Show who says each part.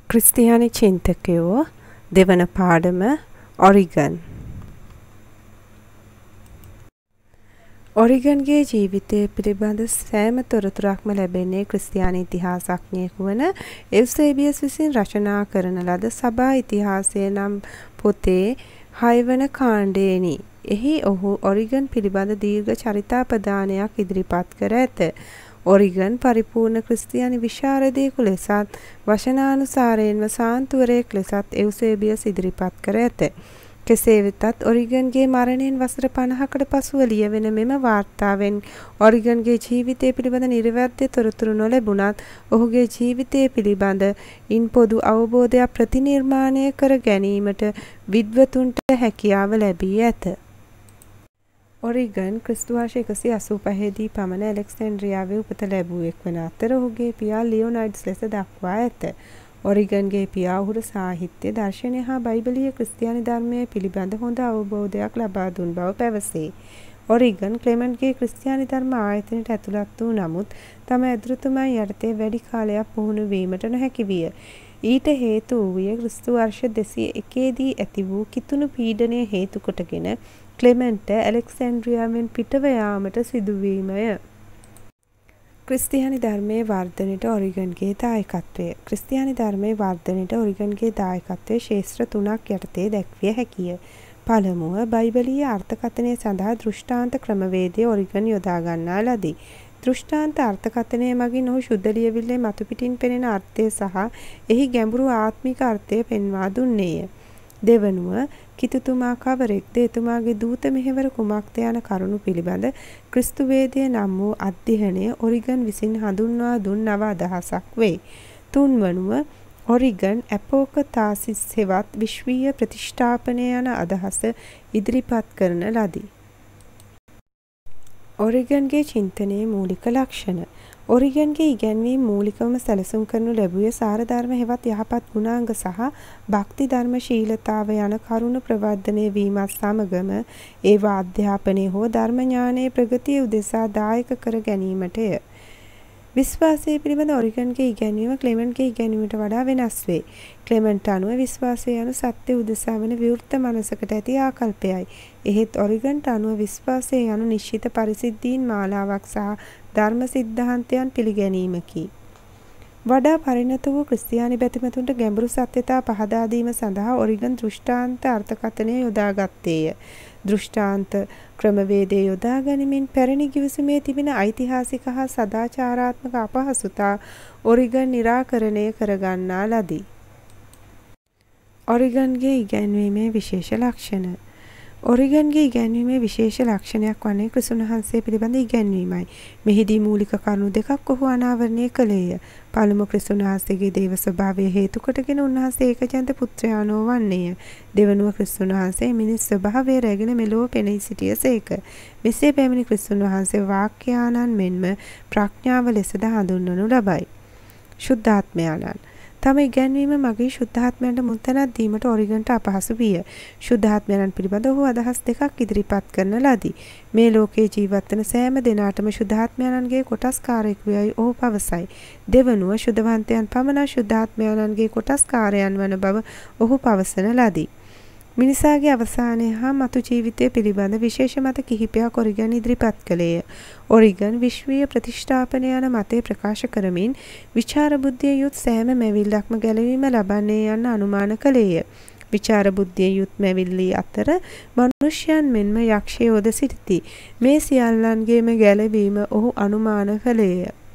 Speaker 1: ක්‍රිස්තියානි චින්තකයෝ දෙවන පාඩම ඔරිගන්. ඔරිගන්ගේ ජීවිතය පිළිබඳ සෑම තොරතුරක්ම ලැබෙන්නේ ක්‍රිස්තියානි ඉතිහාසඥයෙකු වන එව්සේබියස් විසින් රචනා කරන ලද සභා ඉතිහාසය නම් පොතේ 6 වන කාණ්ඩයෙනි. එහි ඔහු ඔරිගන් පිළිබඳ දීර්ඝ චරිතාපදානයක් ඉදිරිපත් කර ඇත. ඔරිගන් පරිපූර්ණ ක්‍රිස්තියානි විශාරදයෙකු ලෙසත් වචනානුසාරයෙන්ම සාන්තුවරයෙක් ලෙසත් එව්සේබියස් ඉදිරිපත් කර ඇත. කෙසේ වෙතත් ඔරිගන්ගේ මරණයෙන් වසර 50කට පසුව ලියවෙන මෙම වාර්තාවෙන් ඔරිගන්ගේ ජීවිතය පිළිබඳ නිර්වැද්‍ය තොරතුරු නොලැබුණත් ඔහුගේ ජීවිතය පිළිබඳ ඉන් පොදු අවබෝධයක් ප්‍රතිනිර්මාණය කර ගැනීමට විද්වතුන්ට හැකියාව ලැබී ඇත. ඔරිගන් ක්‍රිස්තු වර්ෂ 185 දී පමණ ඇලෙක්සැන්ඩ්‍රියාවේ උපත ලැබුවෙක් වන අතර ඔහුගේ පියා ලියොනයිඩ්ස් ලෙස දක්වා ඇත. ඔරිගන්ගේ පියා ඔහුට සාහිත්‍ය, දර්ශනය හා බයිබලීය ක්‍රිස්තියානි ධර්මය පිළිබඳ හොඳ අවබෝධයක් ලබා දුන් බව පැවසේ. ඔරිගන් ක්ලෙමන්ට්ගේ ක්‍රිස්තියානි ධර්ම ආයතනයට ඇතුළත් වූ නමුත් තම ඇදුරුතුමන් යටතේ වැඩි කාලයක් පුහුණු වීමට නොහැකි විය. ඊට හේතු වූයේ ක්‍රිස්තු වර්ෂ 201 දී ඇති වූ කිතුණු පීඩනය හේතු කොටගෙන ක්ලෙමන්ට් ඇලෙක්සැන්ඩ්‍රියාවෙන් පිටව යාමට සිදුවීමය. ක්‍රිස්තියානි ධර්මයේ වර්ධනයට ඔරිගන්ගේ දායකත්වය. ක්‍රිස්තියානි ධර්මයේ වර්ධනයට ඔරිගන්ගේ දායකත්වය ක්ෂේත්‍ර 3ක් යටතේ දැක්විය හැකිය. පළමුව බයිබලීය අර්ථකථනය සඳහා දෘෂ්ටාන්ත ක්‍රමවේදය ඔරිගන් යොදා ගන්නා ලදී. දෘෂ්ටාන්ත අර්ථකථනය මගින් ඔහු ශුද්ධ ලියවිල්ලේ මතු පිටින් පෙනෙන අර්ථය සහ එහි ගැඹුරු ආත්මික අර්ථය පෙන්වා දුන්නේය. දෙවනුව කිතුතුමා කවරෙක්ද, එතුමාගේ දූත මෙහෙවර කුමක්ද යන කරුණු පිළිබඳ ක්‍රිස්තු වේදය නම් වූ අධ්‍යයනය ඔරිගන් විසින් හඳුන්වා දුන් නව අදහසක් වේ. තුන්වනුව ඔරිගන් ඇපෝකතාසිස් හෙවත් විශ්වීය ප්‍රතිෂ්ඨාපනය යන අදහස ඉදිරිපත් කරන ලදී. ඔරිගන්ගේ චින්තනයේ මූලික ලක්ෂණ. ඔරිගන්ගේ ඉගැන්වීම් මූලිකවම සැලසුම් කරනු ලැබුවේ සාරධර්ම හෙවත් යහපත් ගුණාංග සහ භක්ති ධර්මශීලතාව යන කරුණු ප්‍රවර්ධනය වීමත් සමගම ඒවා අධ්‍යාපනය හෝ ධර්ම ඥානයේ ප්‍රගතිය උදෙසා දායක කර ගැනීමටය. විශ්වාසය පිළිබඳ ඔරිගන්ගේ ඉගැන්වීම ක්ලෙමන්ට්ගේ ඉගැන්වීමට වඩා වෙනස් වේ. ක්ලෙමන්ට් අනුව විශ්වාසය යනු සත්‍ය උදෙසා වන විවෘත මනසකට ඇති ආකල්පයයි. එහෙත් ඔරිගන්ට අනුව විශ්වාසය යනු නිශ්චිත පරිසිද්ධීන් මාලාවක් සහ ධර්ම සිද්ධාන්තයන් පිළිගැනීමකි. වඩා පරිණත වූ ක්‍රිස්තියානි බැතිමතුන්ට ගැඹුරු සත්‍යතා පහදා දීම සඳහා ඔරිගන් දෘෂ්ටාන්ත අර්ථකථනය යොදා ගත්තේය. දෘෂ්ටාන්ත ක්‍රමවේදය යොදා ගනිමින් පැරණි ගිවිසුමේ තිබෙන ඓතිහාසික හා සදාචාරාත්මක අපහසුතා ඔරිගන් නිරාකරණය කරගන්නා ලදී. ඔරිගන්ගේ ඉගැන්වීමේ විශේෂ ලක්ෂණ. ඔරිගන්ගේ ඉගැන්වීමේ විශේෂ ලක්ෂණයක් වන්නේ ක්‍රිස්තුන් වහන්සේ පිළිබඳ ඉගැන්වීමයි. මෙහිදී මූලික කරුණු දෙකක් ඔහු අනාවරණය කළේය. පළමු ක්‍රිස්තුන් වහන්සේගේ දේව ස්වභාවය හේතු කොටගෙන උන්වහන්සේ ඒකජන්ත පුත්‍රයාණෝ වන්නේය. දෙවනුව ක්‍රිස්තුන් වහන්සේ මිනිස් ස්වභාවය රැගෙන මෙලොව පෙනී සිටියසේක. මෙසේ පැමිණි ක්‍රිස්තුන් වහන්සේ වාක්‍යානන් මෙන්ම ප්‍රඥාව ලෙසද හඳුන්වනු ලබයි. ශුද්ධාත්මයාණන්. තම ඉගැන්වීම මගින් ශුද්ධාත්මයන්ට මුල්තැනක් දීමට ඔරිගන්ට අපහසු විය. ශුද්ධාත්මයන් පිළිබඳ ඔහු අදහස් දෙකක් ඉදිරිපත් කරන ලදී. මේ ලෝකයේ ජීවත් වන සෑම දෙනාටම ශුද්ධාත්මයන්ගේ කොටස්කාරයෙකු යයි ඔහු පවසයි. දෙවනුව ශුද්ධවන්තයන් පමණ ශුද්ධාත්මයන්ගේ කොටස්කාරයන් වන බව ඔහු පවසන ලදී. මිනිසාගේ අවසානය හා මතු ජීවිතය පිළිබඳ විශේෂ මත කිහිපයක් ඔරිගන් ඉදිරිපත් කළේය. ඔරිගන් විශ්වීය ප්‍රතිෂ්ඨාපනය යන මතය ප්‍රකාශ කරමින් විචාර බුද්ධිය යුත් සෑම මැවිල්ලක්ම ගැලවීම ලබන්නේ යන්න අනුමාන කළේය. විචාර බුද්ධිය යුත් මැවිල්ලි අතර මනුෂ්‍යයන් මෙන්ම යක්ෂයෝද සිටිති. මේ සියල්ලන්ගේම ගැලවීම ඔහු අනුමාන කළේය.